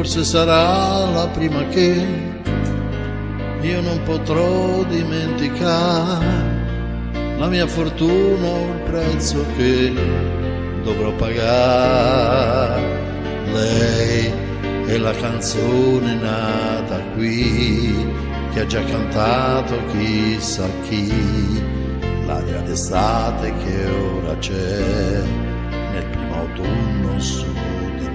forse sarà la prima che io non potrò dimenticare, la mia fortuna o il prezzo che dovrò pagare. Lei è la canzone nata qui, che ha già cantato chissà chi, l'aria d'estate che ora c'è nel primo autunno su di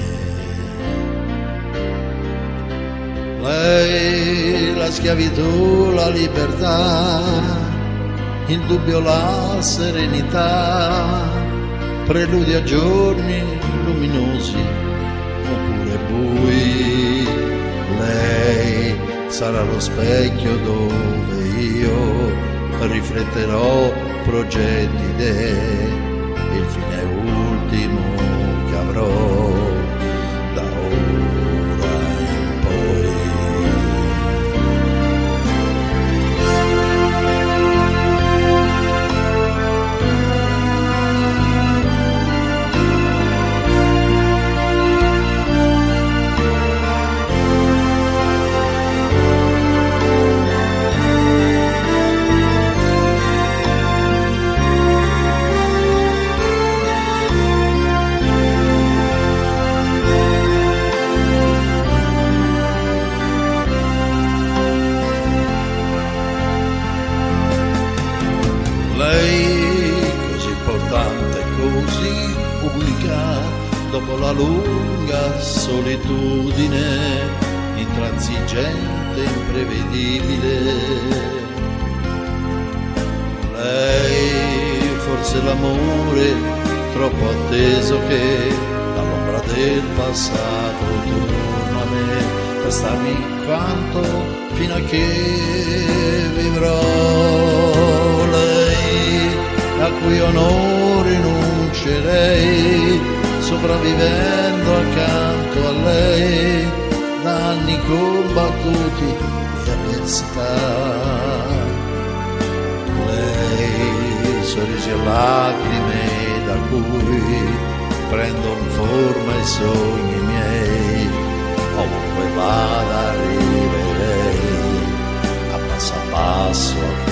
me. Lei, la schiavitù, la libertà, il dubbio, la serenità, preludi a giorni luminosi oppure bui. Lei sarà lo specchio dove io rifletterò progetti, idee, il fine ultimo che avrò da ora in poi. Lei così importante, così unica, dopo la lunga solitudine, intransigente, imprevedibile. Lei forse l'amore troppo atteso che dall'ombra del passato torna a me, per starmi accanto fino a che vivrò. A cui onore rinuncerei, sopravvivendo accanto a lei, da anni combattuti di avversità. Lei, sorrisi e lacrime da cui prendono forma i sogni miei, ovunque vada arriverei, a passo